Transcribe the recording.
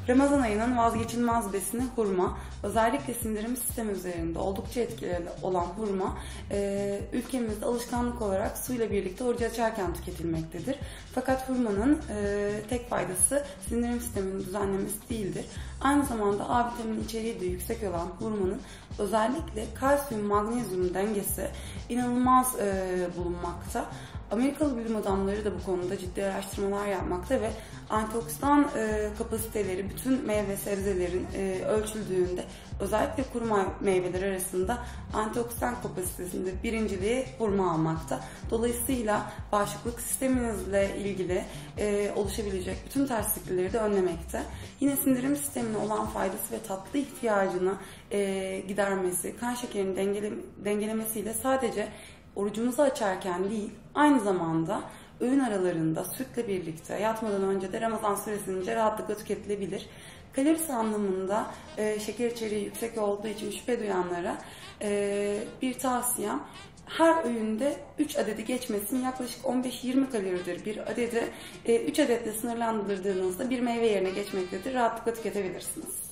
Ramazan ayının vazgeçilmez besini hurma. Özellikle sindirim sistemi üzerinde oldukça etkili olan hurma, ülkemizde alışkanlık olarak suyla birlikte orucu açarken tüketilmektedir. Fakat hurmanın tek faydası sindirim sisteminin düzenlemesi değildir. Aynı zamanda A vitamini içeriği de yüksek olan hurmanın özellikle kalsiyum magnezyum dengesi inanılmaz bulunmakta. Amerikalı bilim adamları da bu konuda ciddi araştırmalar yapmakta ve antioksidan kapasiteleri bütün meyve sebzelerin ölçüldüğünde özellikle kuru meyveler arasında antioksidan kapasitesinde birinciliği hurma almakta. Dolayısıyla bağışıklık sisteminizle ilgili oluşabilecek bütün terslikleri de önlemekte. Yine sindirim sistemine olan faydası ve tatlı ihtiyacını gidermesi, kan şekerini dengelemesiyle sadece orucumuzu açarken değil, aynı zamanda öğün aralarında sütle birlikte yatmadan önce de Ramazan süresince rahatlıkla tüketilebilir. Kalorisi anlamında şeker içeriği yüksek olduğu için şüphe duyanlara bir tavsiyem, her öğünde 3 adedi geçmesin, yaklaşık 15-20 kaloridir bir adedi. 3 adetle sınırlandırdığınızda bir meyve yerine geçmektedir, rahatlıkla tüketebilirsiniz.